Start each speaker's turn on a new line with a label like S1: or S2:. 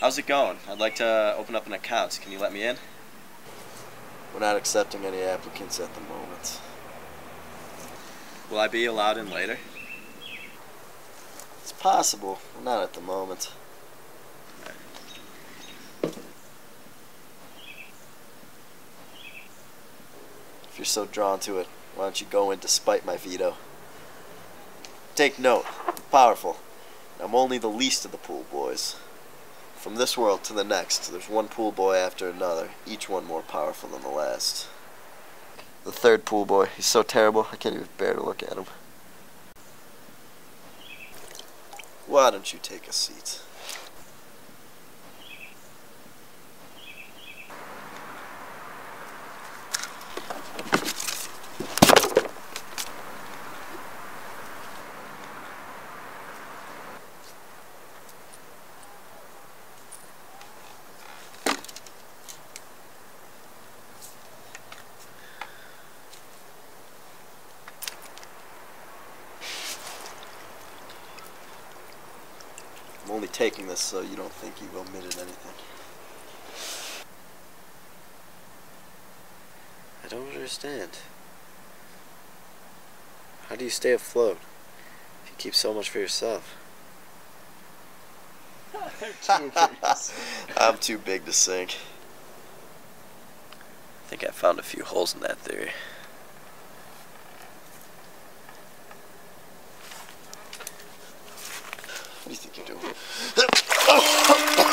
S1: How's it going? I'd like to open up an account. Can you let me in?
S2: We're not accepting any applicants at the moment.
S1: Will I be allowed in later?
S2: It's possible, but not at the moment. If you're so drawn to it, why don't you go in despite my veto? Take note, powerful. I'm only the least of the pool boys. From this world to the next, there's one pool boy after another, each one more powerful than the last. The third pool boy, he's so terrible, I can't even bear to look at him. Why don't you take a seat? I'm only taking this so you don't think you've omitted anything.
S3: I don't understand. How do you stay afloat if you keep so much for yourself?
S2: I'm too big to sink.
S3: I think I found a few holes in that theory.
S2: What do you think you're doing?